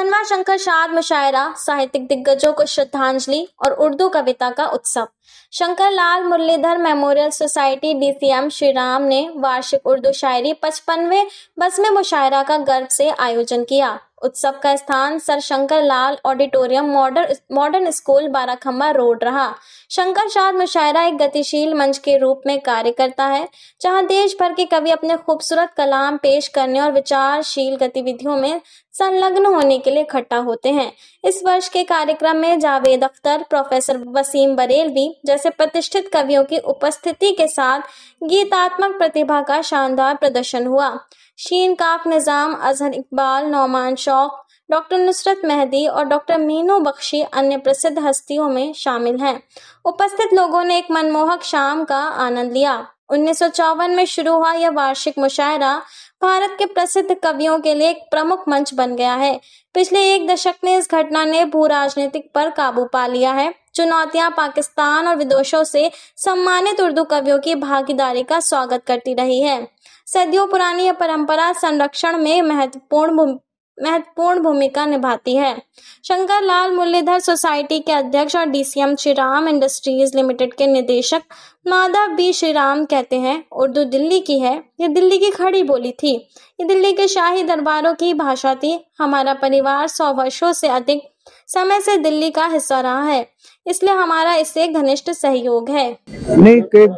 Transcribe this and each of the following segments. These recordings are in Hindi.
55वां शंकर शाद मुशायरा, साहित्यिक दिग्गजों को श्रद्धांजलि और उर्दू कविता का उत्सव। Shankar Lal Muralidhar memorial society DCM Shriram ने वार्षिक उर्दू शायरी 55वें बज़्म मुशायरा का गर्व से आयोजन किया। उत्सव का स्थान sir Shankar Lal auditorium modern school Barakhamba road रहा। शंकर शाद मुशायरा एक गतिशील मंच के रूप में कार्य करता है, जहां देश भर के कवि अपने खूबसूरत कलाम पेश करने और विचारशील गतिविधियों में संलग्न होने के लिए इकट्ठा होते हैं। इस वर्ष के कार्यक्रम में जावेद अख्तर, प्रोफेसर वसीम बरेलवी जैसे प्रतिष्ठित कवियों की उपस्थिति के साथ गीतात्मक प्रतिभा का शानदार प्रदर्शन हुआ। शीन काफ निजाम, अजहर इकबाल, नौमान शौक, डॉक्टर नुसरत मेहदी और डॉक्टर मीनू बख्शी अन्य प्रसिद्ध हस्तियों में शामिल हैं। उपस्थित लोगों ने एक मनमोहक शाम का आनंद लिया। 1954 में शुरू हुआ यह वार्षिक मुशायरा भारत के प्रसिद्ध कवियों के लिए एक प्रमुख मंच बन गया है। पिछले एक दशक में इस घटना ने भू राजनीतिक पर काबू पा लिया है। चुनौतियां पाकिस्तान और विदेशों से सम्मानित उर्दू कवियों की भागीदारी का स्वागत करती रही है। सदियों पुरानी यह परंपरा संरक्षण में महत्वपूर्ण भूमिका निभाती है। शंकर लाल मुरलीधर सोसाइटी के अध्यक्ष और डीसीएम श्रीराम इंडस्ट्रीज लिमिटेड के निदेशक माधव बी श्रीराम कहते हैं, उर्दू दिल्ली की है, ये दिल्ली की खड़ी बोली थी, ये दिल्ली के शाही दरबारों की भाषा थी। हमारा परिवार 100 वर्षों से अधिक समय से दिल्ली का हिस्सा रहा है, इसलिए हमारा इससे घनिष्ठ सहयोग है। नहीं,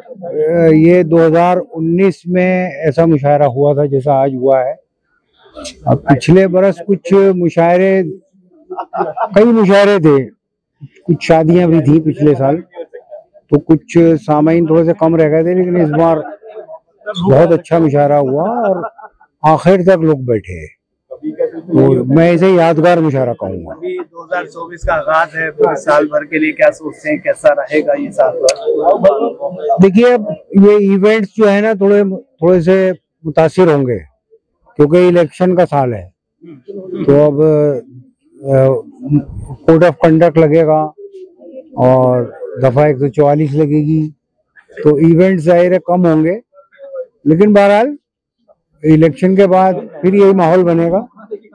ये 2019 में ऐसा मुशायरा हुआ था जैसा आज हुआ है। अब पिछले बरस कुछ मुशायरे, कई मुशायरे थे, कुछ शादियां भी थी पिछले साल, तो कुछ सामाइन थोड़े से कम रह गए थे, लेकिन इस बार बहुत अच्छा मुशायरा हुआ और आखिर तक लोग बैठे। तो मैं इसे यादगार मुशायरा कहूँगा। 2024 का आगाज है, पूरे साल भर के लिए क्या सोचते हैं, कैसा रहेगा ये साल भर? देखिए, अब ये इवेंट्स जो है ना थोड़े से मुतासिर होंगे, क्योंकि इलेक्शन का साल है। तो अब कोड ऑफ कंडक्ट लगेगा और दफा 144 लगेगी, तो इवेंट जाहिर है कम होंगे, लेकिन बहरहाल इलेक्शन के बाद फिर यही माहौल बनेगा।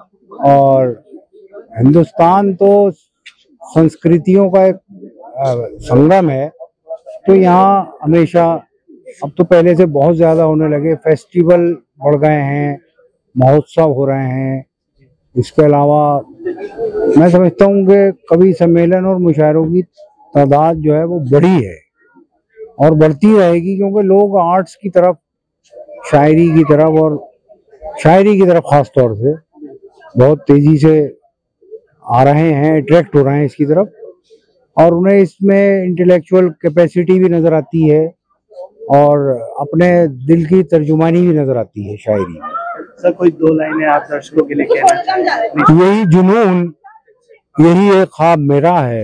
और हिंदुस्तान तो संस्कृतियों का एक संगम है, तो यहाँ हमेशा, अब तो पहले से बहुत ज्यादा होने लगे, फेस्टिवल बढ़ गए हैं, महोत्सव हो रहे हैं। इसके अलावा मैं समझता हूँ कि कवि सम्मेलन और मुशायरों की तादाद जो है वो बढ़ी है और बढ़ती रहेगी, क्योंकि लोग आर्ट्स की तरफ, शायरी की तरफ, और शायरी की तरफ खास तौर से बहुत तेजी से आ रहे हैं, अट्रैक्ट हो रहे हैं इसकी तरफ, और उन्हें इसमें इंटेलेक्चुअल कैपेसिटी भी नजर आती है और अपने दिल की तर्जुमानी भी नजर आती है शायरी में। सर, कोई 2 लाइनें आप दर्शकों के लिए कहना चाहेंगे? यही जुनून, यही एक ख्वाब मेरा है,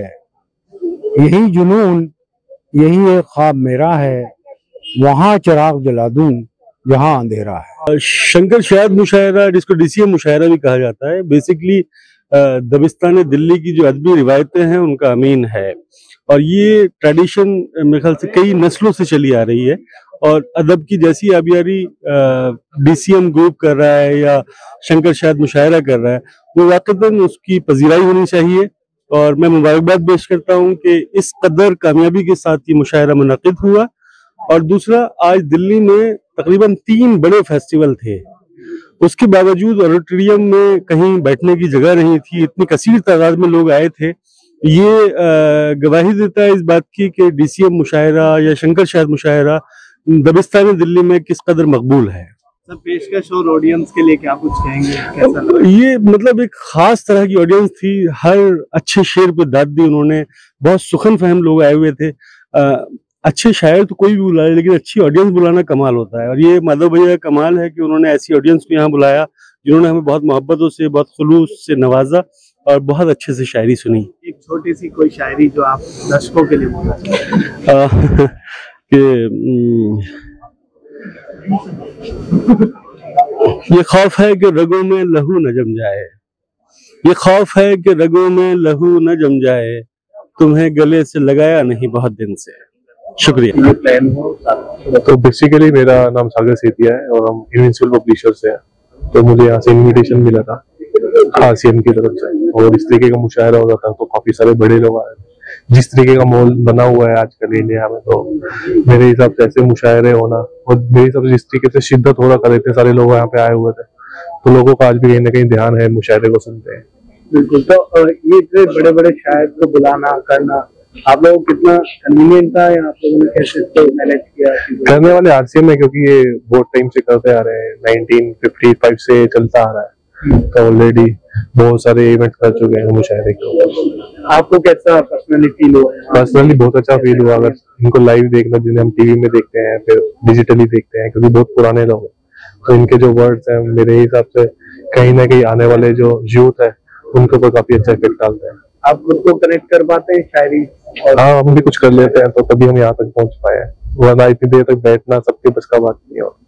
यही जुनून, यही एक ख्वाब मेरा है, वहाँ चिराग जला दूं जहाँ अंधेरा है। शंकर शाद मुशायरा, जिसको डीसीएम मुशायरा भी कहा जाता है, बेसिकली दबिस्तान दिल्ली की जो अदबी रिवायतें हैं उनका अमीन है, और ये ट्रेडिशन मेरे ख्याल से कई नस्लों से चली आ रही है। और अदब की जैसी आबियारी डीसीएम ग्रुप कर रहा है या शंकर शाद मुशायरा कर रहा है, वो वाकईतन उसकी पजीराई होनी चाहिए। और मैं मुबारकबाद पेश करता हूँ कि इस कदर कामयाबी के साथ ये मुशायरा मुनक़िद हुआ। और दूसरा, आज दिल्ली में तकरीबन 3 बड़े फेस्टिवल थे, उसके बावजूद ऑडिटोरियम में कहीं बैठने की जगह नहीं थी, इतनी कसीर तादाद में लोग आए थे। ये गवाही देता है इस बात की कि डीसीएम मुशायरा या शंकर शाद मुशायरा दबिस्तान दिल्ली में किस कदर मकबूल है। सर, पेशकश और ऑडियंस के लिए क्या कुछ कहेंगे, कैसा लगा? ये मतलब एक खास तरह की ऑडियंस थी, हर अच्छे शेर पे दाद दी उन्होंने, बहुत सुखन फहम लोग आए हुए थे। अच्छे शायर तो कोई भी बुलाए, लेकिन अच्छी ऑडियंस बुलाना कमाल होता है, और ये माधव भैया का कमाल है कि उन्होंने ऐसी ऑडियंस को यहाँ बुलाया जिन्होंने हमें बहुत मोहब्बतों से, बहुत खुलूस से नवाजा और बहुत अच्छे से शायरी सुनी। एक छोटी सी कोई शायरी जो आप दर्शकों के लिए बोलना कि ये खौफ है कि रगों में लहू न जम जाए, ये खौफ है कि रगों में लहू न जम जाए, तुम्हें गले से लगाया नहीं बहुत दिन से। शुक्रिया। तो बेसिकली मेरा नाम सागर सेतिया है और हम इवेंचुअल पब्लिशर से हैं, तो मुझे यहाँ से इन्विटेशन मिला था आसियन की तरफ से, और इस तरीके का मुशायरा हो जाता है तो काफी सारे बड़े लोग आए। जिस तरीके का माहौल बना हुआ है आजकल इंडिया में, तो मेरे हिसाब से ऐसे मुशायरे होना, और मेरे हिसाब से जिस तरीके से शिद्दत हो रखा, इतने सारे लोग यहाँ पे आए हुए थे, तो लोगों का आज भी कहीं ना कहीं ध्यान है, मुशायरे को सुनते हैं। बिल्कुल। तो ये इतने बड़े बड़े शायर को बुलाना करना आप लोगों को कितना कन्वीनियंट था, या आप लोगों ने कैसे इसको मैनेज किया? करने वाले आरसीएम है, क्योंकि ये बहुत टाइम से करते आ रहे हैं, 1955 से चलता आ रहा है, तो ऑलरेडी बहुत सारे इवेंट कर चुके हैं मुशायरे के। आपको कैसा पर्सनली फील हुआ? पर्सनली बहुत अच्छा फील हुआ। अगर इनको लाइव देखना, जिन्हें हम टीवी में देखते हैं, फिर डिजिटली देखते हैं, क्योंकि बहुत पुराने लोग हैं, तो इनके जो वर्ड्स हैं मेरे हिसाब से कहीं ना कहीं आने वाले जो यूथ है उनके ऊपर काफी अच्छा इफेक्ट डालते हैं। आप खुद को कनेक्ट कर पाते हैं शायरी? हाँ, हम भी कुछ कर लेते हैं, तो तभी हम यहाँ तक पहुंच पाए हैं, वरना इतनी देर तक बैठना सबके बस का बात नहीं है।